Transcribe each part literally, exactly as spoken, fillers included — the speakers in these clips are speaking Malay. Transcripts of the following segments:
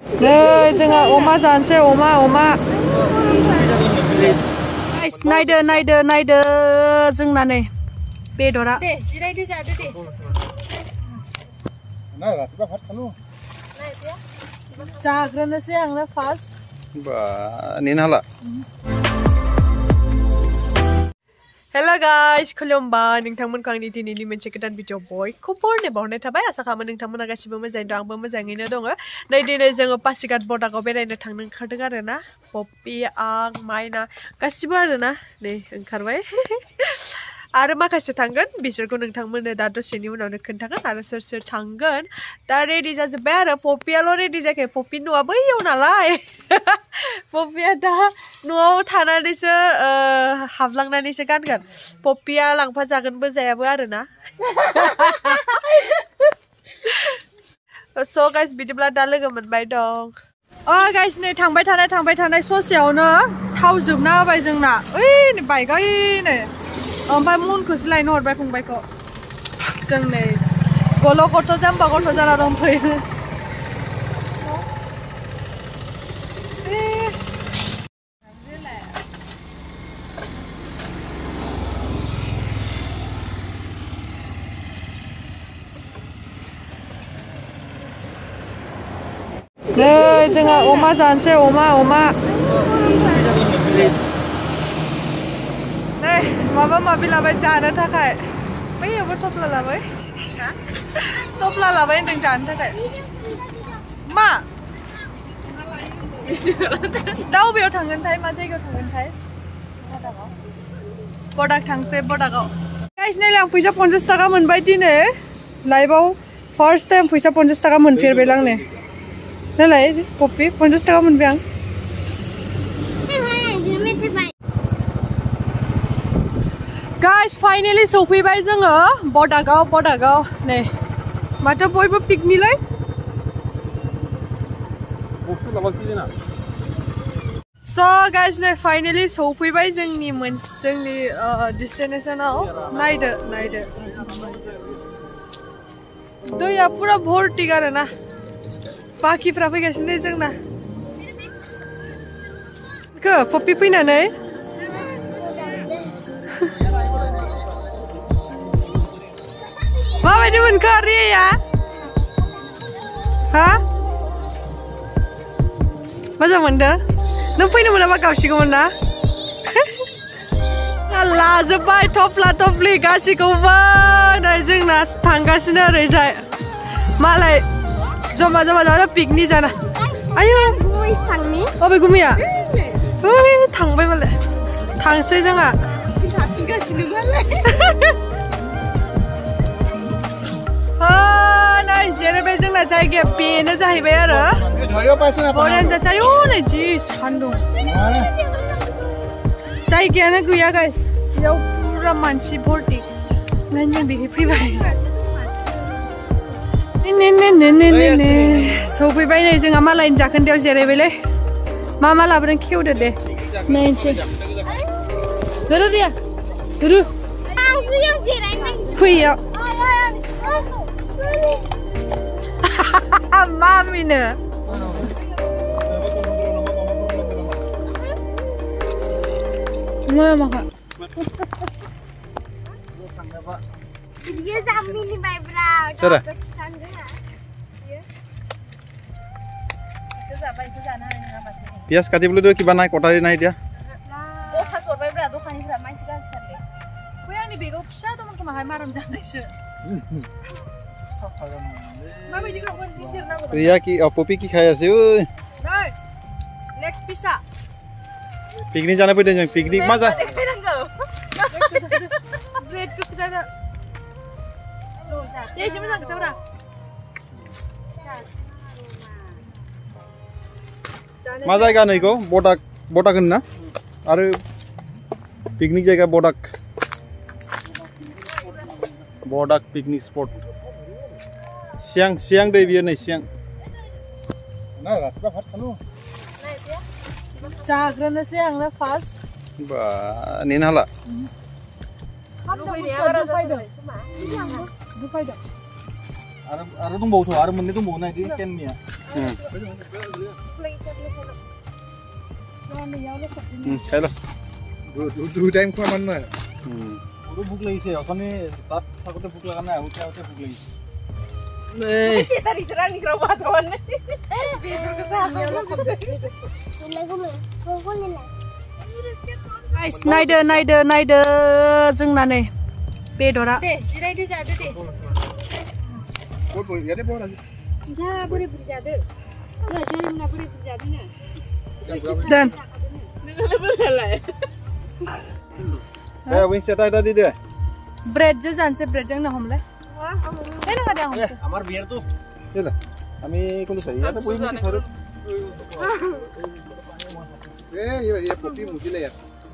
Đây, जोंहा अमा जानोसै अमा अमा. नायदो नायदो नायदो जोंना नै बेदरा. दे जिरायदो जादो दे. ना रातिबा भात खानु. जाग्रोनोसै आंनो फार्स्ट. बा नेना हाला. Hello guys, खुलुमबाय नोंथांमोनखौ आंनि दिनैनि मोनसे गोदान भिडिअ बयखौ बरनो बावनाय थाबाय आसा खालामो नोंथांमोना गासिबो मोजाङैनो दं आंबो मोजाङैनो दङ नै दिनै जोङो पासिघाट बडागाव बेरायनो थांनो ओंखारदों आरो ना पप्पि आं माइना गासिबो आरो ना नै ओंखारबाय आरो माखासे थांगोन बिसोरखौ नोंथांमोननो दा दसेनि उनावनो खोन्थागोन आरो सोर सोर थांगोन दा रेडि जाजोब्बाय आरो पप्पियाल' रेडि जायाखै पप्पि न'आ बैयाव नालाय पप्पिया दा न'आव थानानैसो हाबलांनानैसो गानगोन पप्पिया लांफा जागोनबो जायाबो आरो ना स' गाइस बिदिब्ला दा लोगो मोनबाय दं अ गाइस नै थांबाय थानाय थांबाय थानाय ससेयावनो थाव जोबना होबाय जोंना ओइ बाइक ओइ नै ओमफ्राय मुनखौसो लायनो हरबाय फंबायखौ जों नै गल' गथ' जाम्बा गथ' जाना दंथ'यो नै जोंहा अमा जानोसै अमा अमा नै माबा माबि लाबाय जानो थाखाय बैयावबो थफ्ला लाबाय थफ्ला लाबाय होनदों जानो थाखाय मा दा बबेयाव थांगोनथाय मा जायगायाव थांगोनथाय बडाक थांसै बडाकआव गाइस नायलाय आं फैसा पन्सास थाखा मोनबाय दिनै लाइफआव फार्स्ट टाइम फैसा पन्सास थाखा मोनफेरबाय आं नै नालाय पप्पि पन्सास थाखा मोनबाय आं गाइस फाइनेलि सौफैबाय जोङो बडागाव बडागाव नै माथो बयबो पिकनिकलै स' गाइस नै फाइनेलि सौफैबाय जोंनि मोनसे जोंनि डेस्टिनेसनाव नायदो नायदो दैया पुरा भर्टिक आरो ना बाखिफ्रा फैगासिनो जोंना खो पप्पि फैनानै माबायदि मोनखो रिया हा मोजां मोनदो नों फैनो मोनाबा गावसिगौमोन ना लाजोब्बाय थफ्ला थफ्लि गासिखौबो नै जोंना थांगासिनो ओरैजाय मालाय जमा जमा जाना पिकनिक जाना आयौ अबे गुमिया ओइ थांबाय मालाय थांसै जोंहा नै जेरैबाय जोंना जायगाया बेनो जाहैबाय आरो बरियानो जायो नै जि सान्दुं जायगायानो गैया गाइस बेयाव पुरा मानसि भर्ति नायनो जों बेहाय फैबाय सौफैबाय नै जोंहा मालायनि जाखोन्दायाव जिरायबायलै मा मा लाबोदों खेवदो दे नायनोसै रु रिया रु फैयाव मामिनो मा माखा Sera. Pias kati bulu kiba nai kotari nai dia. Dota sorbai bra dokaniफ्रा मानसि गासिथारले बै आंनि बेगाव फिसा दंमोन खोमा हाय माराम जानायसो माबायदि गावगोन बिसोर नांगौ रिया की पप्पि की खाय आसे ओइ नै लेग पिसा पिकनिक जानो फैदों जों पिकनिक मा जा ब्रेड को खोदा दे एसे मोजां खोथाब्रा मा जायगा नैखौ बडाक बडाक होनो ना आरो पिकनिक जायगा बडाक बडाक पिकनिक स्पट सियां सियां दै बियो नै सियां ना रातिबा भात खानु जाग्रोनोसै आंनो फार्स्ट बा नेना हाला Ada ada tunggu tuh, ada menit tunggu nih di kennya. Hmm. Hmm, hello. Du du du time kau mana? Hmm. Udah buk lagi sih, aku nih tak takutnya buk lagi kan, aku tahu buk lagi. Nih. Cerita di serang di kerobak soalnya. Guys, naide naide naide जोंना नै बेदरा दे जिरायदो जादो दे Kau boleh ya deh boleh. जा बोरै बोरै जादो ना जोंना बोरै बोरै जादो नो dan नोंलाय Eh, wing set ada tadi deh. bread जो जानसे bread जोंना हमलाय ए नङा दे हमसे Amar biar tuh. Iya. Kami kalau saya ada poin ini harus. Eh, iya iya kopi mungkin lah ya.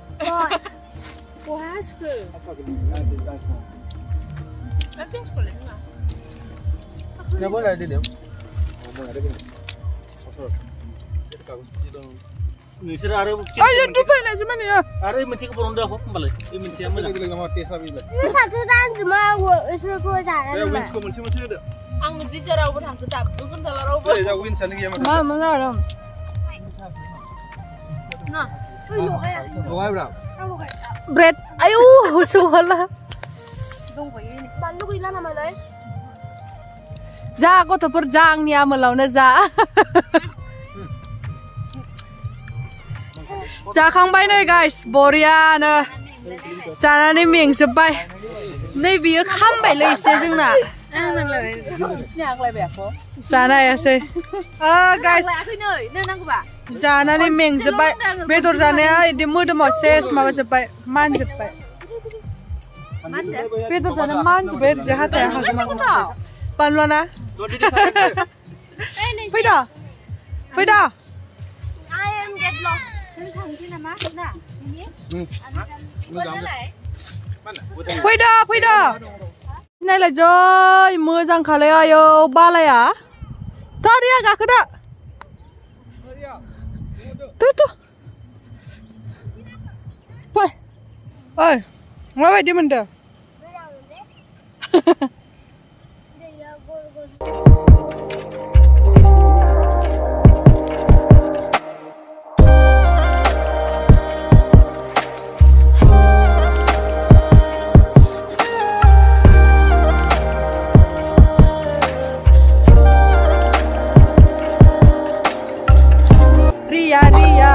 Puas ke? Apa ke? Nanti langsung. Nanti sekolah enggak? Ya boleh ada dia. Oh, boleh ada gini. Apa? Jadi kau sih dong. Ini sih ada. Ayo coba lah cuman ya. Ada mencik peronda aku kembali. Ini mencik apa lagi lagi nama tes apa ini? Ini satu dan cuma aku suruh jalan. Ya wins kau masih masih ada. Ang bicara apa hang tetap, bukan dalam apa. Ya wins sana dia mana? Mana mana orang. Nah, bread. Ayo, suhala. Balu gila nama lain. जा गथ'फोर जा आंनि आमोलावनो जा जाखांबाय नै गाइस बरियानो जानानै मेंजोबबाय नै बियो खामबायलै एसे जोंना जानो हायासै ओ गाइस जानानै मेंजोबबाय बेदर जानाया इदि मोदोमाव सेस माबाजोबबाय मानजोबबाय बेदर जाना मानजोबबाय ओरैजा हाथाया हागोन बानलुआना फैदा फैदा I am get lost. फैदा फैदा नायलाय जै मोजांखालै आयौ बालाया दारिया गाखोदा तु तु फै ओइ माबायदि मोनदों Ria Ria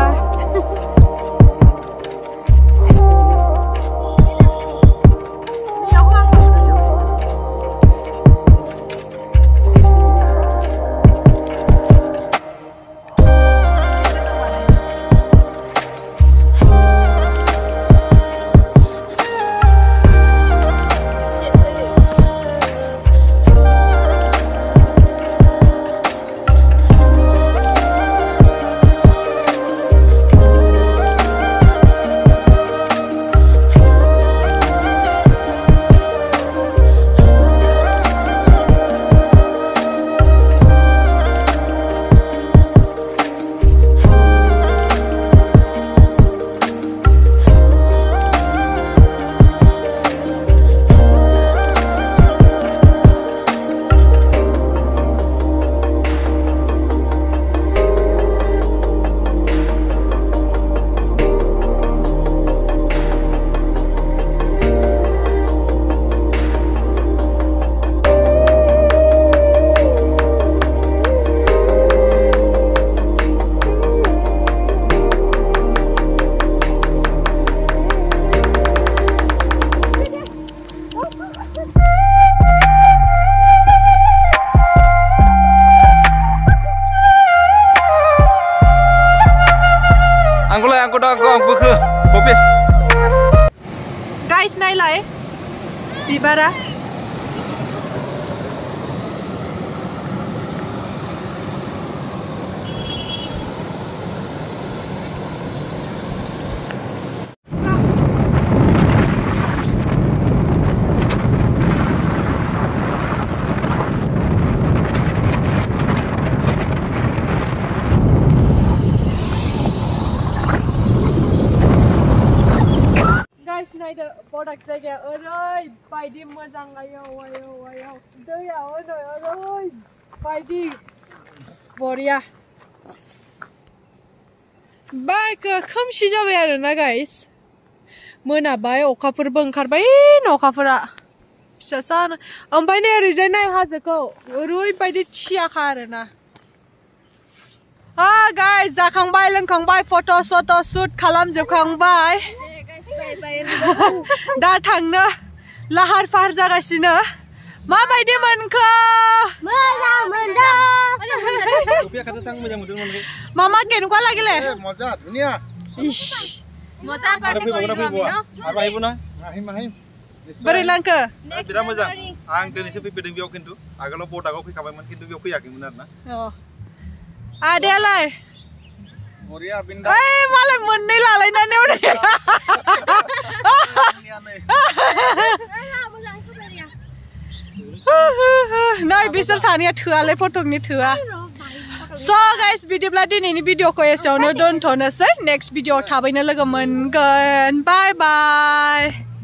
Angkulah angkut aku angku ke kopi. Guys nailai bibara guys नायदो बडाक जायगाया ओरैबायदि मोजां आयौ आयौ आयौ दैया ओरैबायदि बरिया बाइक खोमसि जाबाय आरोना गाइस मोनाबाय अखाफोरबो ओंखारबाय अखाफोरा फिसा सान ओमफ्राय नै ओरैजाय नाय हाजोखौ ओरैबायदि थियाखा आरोना आ गाइस जाखांबाय लोंखांबाय फट' सट' शुट खालामजोबखांबाय दा थांनो लाहार फाहार जागासिनो माबायदि मोनखो मोजां मोनदों मामा केनेকুৱা লাগিলে মজা ধুনিয়া ইশ মজা পাৰ্টি কৰিলো আৰু আহিব না আহিম আহিম बोरै लांखो बिराद मोजां आं दिनैसो फैफेरदों बेयाव खिन्थु आगोलाव बडाकआव फैखाबायमोन खिन्थु बेयाव फैयाखैमोन आरोना अ आदेयालाय बरिया बिन्दा ओइ मालाय मोननै लालायनानै नै बिसोर सानैया थोआलै फटकनि थोआ So guys बिदिब्ला दिनैनि भिडिअखौ एसेयावनो दोनथ'नोसै नेक्स्ट भिडिअ थाबैनो लोगो मोनगोन बाय बाय